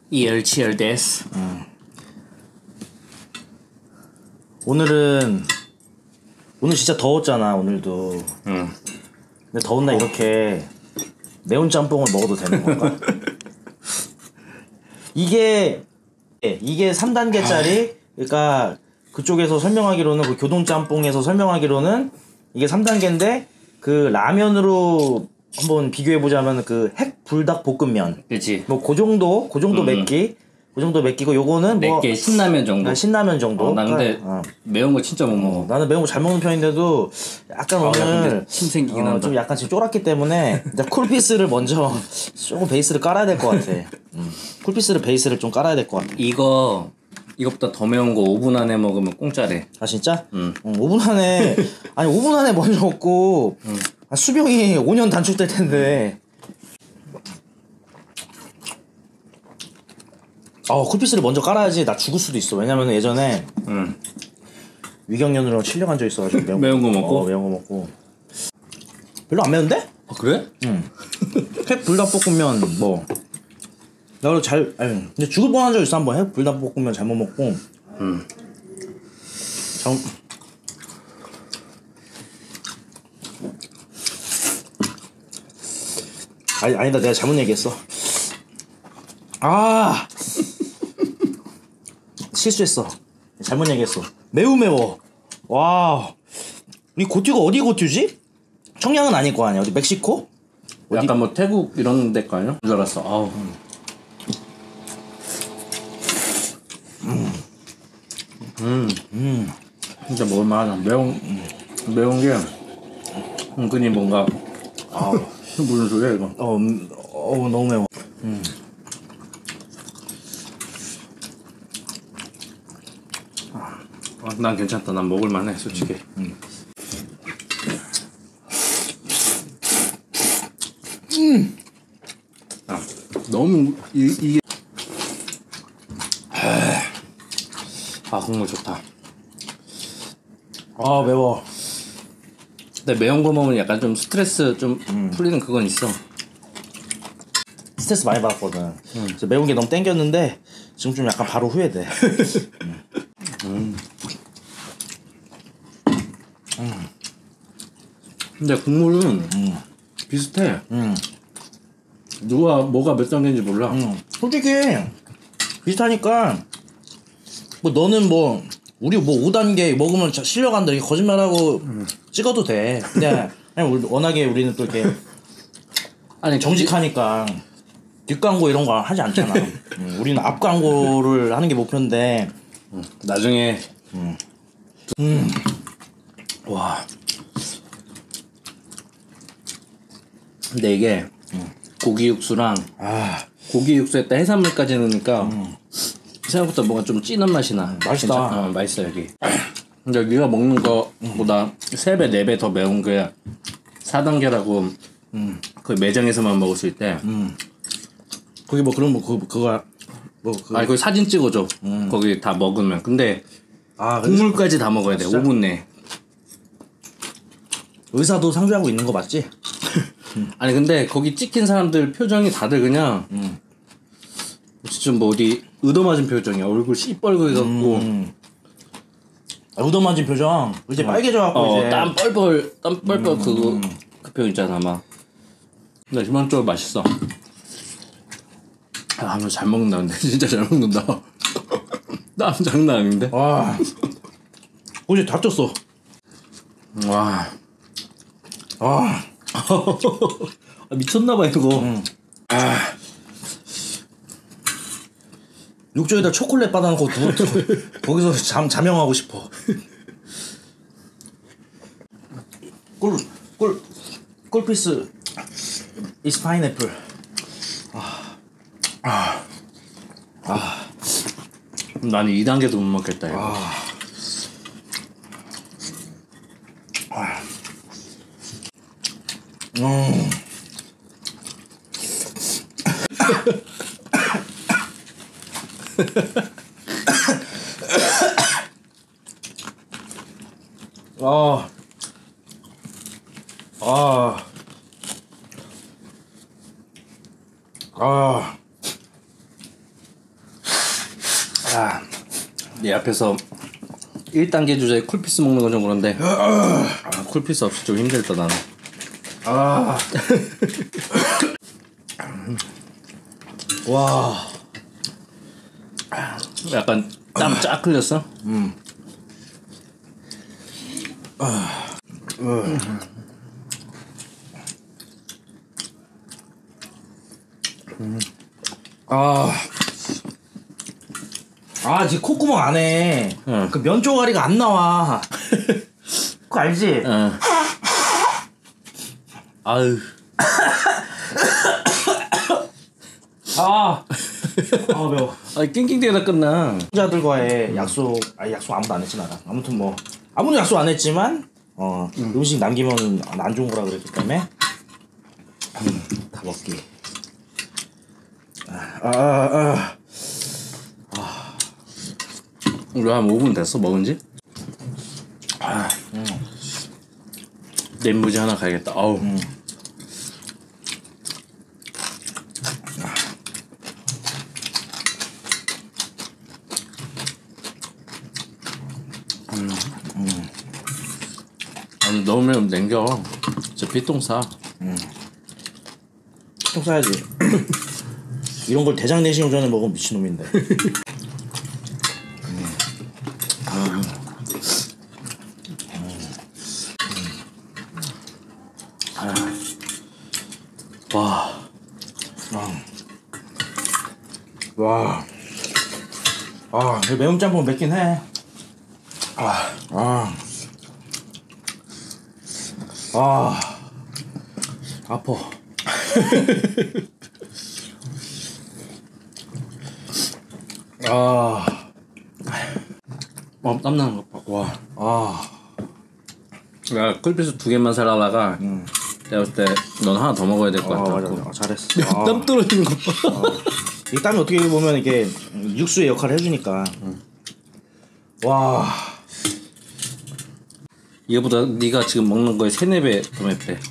이얼치얼 데스. 오늘 진짜 더웠잖아. 오늘도. 근데 더운 날 이렇게 매운 짬뽕을 먹어도 되는 건가? 이게 3단계짜리. 그러니까 그쪽에서 설명하기로는, 그 교동 짬뽕에서 설명하기로는 이게 3단계인데 그 라면으로 한번 비교해 보자면 그 핵 불닭 볶음면. 그렇지. 뭐 그 정도 맵기. 그 정도 맵기고, 요거는 뭐 맵게 신라면 정도. 신라면 정도. 나 근데 매운 거 진짜 못 먹어. 나는 매운 거 잘 먹는 편인데도 약간 오늘 힘 생기긴 한다. 좀 약간 지금 쫄았기 때문에 일단 쿨피스를 먼저 조금 베이스를 깔아야 될 것 같아. 쿨피스를 베이스를 좀 깔아야 될 것 같아. 이것보다 더 매운 거 5분 안에 먹으면 공짜래. 아 진짜? 5분 안에 아니 5분 안에 먼저 먹고 수명이 5년 단축될 텐데. 쿨피스를 먼저 깔아야지 나 죽을 수도 있어. 왜냐면 예전에 위경련으로 실려간 적 있어가지고 매운 거 먹고? 매운 거 먹고. 별로 안 매운데? 아 그래? 핵 불닭볶음면 뭐 나도 근데 죽을 뻔한 적 있어. 한번 핵 불닭볶음면 잘못 먹고 아니다, 내가 잘못 얘기했어. 실수했어. 잘못 얘기했어. 매워. 와, 이 고튜가 어디 고튜지? 청량은 아닐 거 아니야. 어디 멕시코? 약간 뭐 태국 이런 데 거 아니야? 줄 알았어. 아우. 진짜 먹을만하다. 매운 게 은근히 뭔가 무슨 소리야 이거? 너무 매워. 난 괜찮다. 난 먹을만해 솔직히. 너무 이게 국물 좋다. 매워. 근데 매운 거 먹으면 약간 좀 스트레스 좀 풀리는 그건 있어. 스트레스 많이 받았거든. 그래서 매운 게 너무 땡겼는데 지금 좀 약간 바로 후회돼. 근데 국물은 비슷해. 누가 뭐가 몇 단계인지 몰라. 솔직히 비슷하니까 뭐 너는 뭐 우리 뭐 5단계 먹으면 실려간다 이렇게 거짓말하고 찍어도 돼. 근데 그냥 워낙에 우리는 또 이렇게 아니 정직하니까 뒷광고 이런 거 하지 않잖아. 우리는 앞광고를 하는 게 목표인데. 나중에 와. 근데 이게 고기 육수랑 고기 육수에다 해산물까지 넣으니까 생각보다 뭔가 좀 진한 맛이 나. 맛있다. 맛있어 여기. 근데 네가 먹는 거보다 3배 4배 더 매운 게 4단계라고 그 매장에서만 먹을 수 있대. 거기 뭐 그런 그거 거기 사진 찍어줘. 거기 다 먹으면. 근데 국물까지 다 먹어야 돼. 진짜? 5분 내. 의사도 상주하고 있는 거 맞지? 아니 근데 거기 찍힌 사람들 표정이 다들 그냥 진짜 뭐 어디 얻어맞은 표정이야. 얼굴 시뻘겋고 얻어맞은 표정 이제 빨개져갖고 이제 땀 뻘뻘 그 표정 있잖아 막. 근데 희망적으로 맛있어. 너 잘 먹는다. 근데 진짜 잘 먹는다. 땀 장난 아닌데? 와 어제 다쳤어. 와 미쳤나봐 이거. 욕조에다 초콜릿 받아놓고 거기서 자명하고 싶어. 꿀피스 is pineapple. 나는 2단계도 못 먹겠다 이거. 아, 내 앞에서 1단계 주제에 쿨피스 먹는 건 좀 그런데 쿨피스 없이 좀 힘들다 나는. 와. 약간 땀 쫙 흘렸어? 지금 콧구멍 안에 응. 그 면 쪼가리가 안 나와. 그거 알지? 응. 아유. 매워. 낑낑대다 끝나. 자들과의 약속, 약속 아무도 안 했지 나랑. 아무튼 뭐 아무도 약속 안 했지만 음식 남기면 안 좋은 거라 그랬기 때문에 다 먹기. 우리 한 5분 됐어 먹은지? 냉무지 하나 가야겠다. 아우. 아니 너무 매우면 냉겨. 진짜 피똥 싸. 통 싸야지. 이런 걸 대장 내시경 전에 먹으면 미친놈인데. 와. 이 매운 짬뽕 맵긴 해. 아파. 땀나는 것 봐. 와. 야, 쿨피스 2개만 사라다가 내가 봤을 때 넌 하나 더 먹어야 될 것 같아. 맞아. 잘했어. 땀 떨어지는 거 봐. 이 땀이 어떻게 보면 이게 육수의 역할을 해주니까. 와. 얘보다 네가 지금 먹는 거에 3-4배 더 맵대.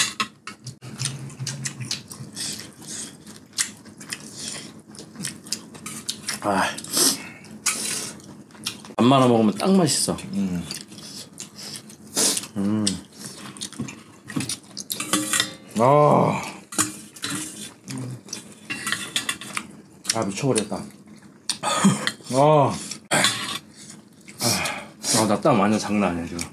밥 말아 먹으면 딱 맛있어. 미쳐버렸다. 나 땀 완전 장난 아니야 지금.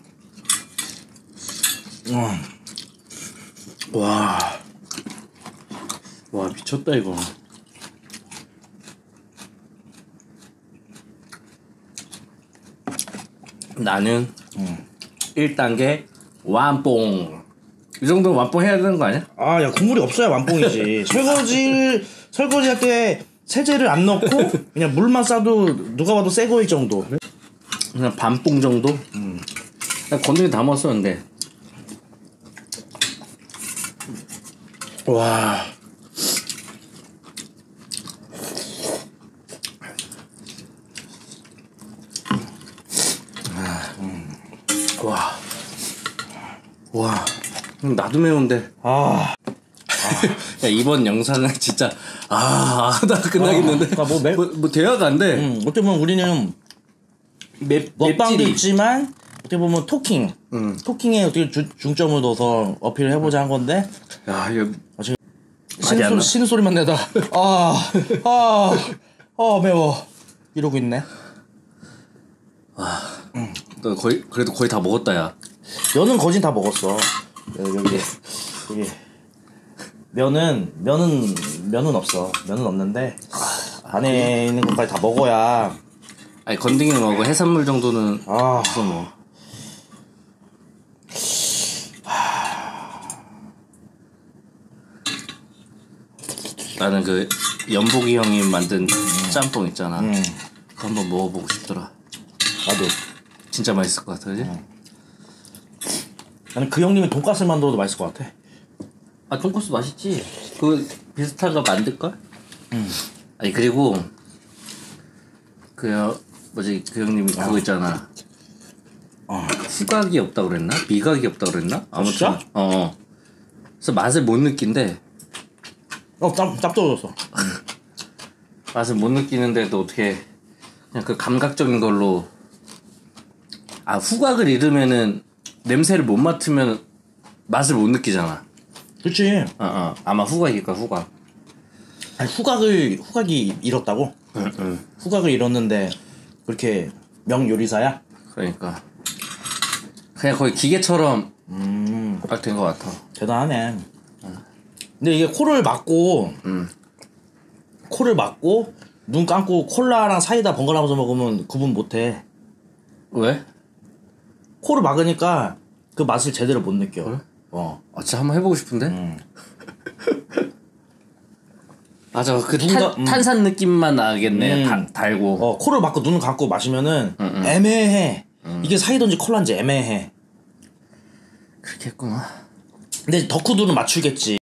와 미쳤다 이거. 나는 1단계 완뽕. 이 정도면 완뽕 해야 되는 거 아니야? 야 국물이 없어야 완뽕이지. 설거지할 때 세제를 안 넣고 그냥 물만 싸도 누가 봐도 새 거일 정도. 그냥 반뽕 정도? 나 건더기 다 먹었었는데. 와. 와. 나도 매운데. 야, 이번 영상은 진짜 하다가 끝나겠는데. 그러니까 뭐 대화가 안 돼. 어떻게 보면 우리는 먹방도 맵찔이. 있지만 어떻게 보면 토킹에 어떻게 중점을 둬서 어필을 해보자 한 건데. 야, 이거 말이 안 나. 쉬는 소리만 내다. 매워. 이러고 있네. 너 그래도 거의 다 먹었다 야. 면은 거진 다 먹었어. 여기 면은 없어. 면은 없는데 안에 있는 것까지 다 먹어야. 아니 건더기 먹고 해산물 정도는 있어 뭐. 나는 그 연복이 형이 만든 짬뽕 있잖아. 그거 한번 먹어보고 싶더라. 나도. 진짜 맛있을 것 같아, 그지? 나는 그 형님이 돈가스 만들어도 맛있을 것 같아. 돈코스 맛있지. 그 비슷한 거 만들걸? 아니 그리고 그 형님이 그거 있잖아. 후각이 없다 그랬나? 미각이 없다 그랬나? 아무튼 진짜? 그래서 맛을 못 느낀대. 짭 떨어졌어. 맛을 못 느끼는데도 어떻게 그냥 그 감각적인 걸로. 아, 후각을 잃으면은 냄새를 못 맡으면 맛을 못 느끼잖아. 그치. 아마 후각일까, 후각. 아니, 후각이 잃었다고? 응. 후각을 잃었는데 그렇게 명요리사야? 그러니까 그냥 거의 기계처럼 딱 된 것 같아. 대단하네. 근데 이게 코를 막고 눈 감고 콜라랑 사이다 번갈아가면서 먹으면 구분 못해. 왜? 코를 막으니까 그 맛을 제대로 못 느껴. 그래? 어. 아, 진짜 한번 해보고 싶은데? 맞아, 그 탄산 느낌만 나겠네. 달고. 코를 막고 눈을 감고 마시면은 애매해. 이게 사이다인지 콜라인지 애매해. 그렇게 했구나. 근데 덕후들은 맞추겠지.